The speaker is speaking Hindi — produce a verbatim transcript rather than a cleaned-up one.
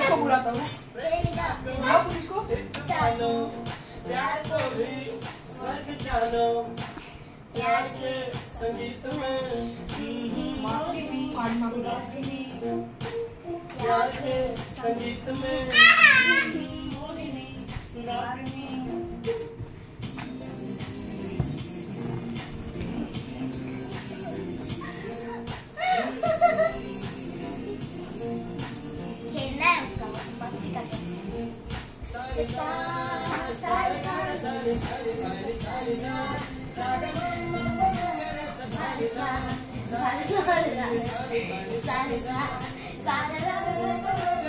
किसको बुलाता हूँ? बुला पुलिस को? प्यार को भी स्वर्ग जानो, प्यार के संगीत में प्यार के संगीत में सुरागनी। खेलना है उसका, मस्ती करते हैं। सारे सारे सारे सारे सारे सारे सारे सारे सारे सारे सारे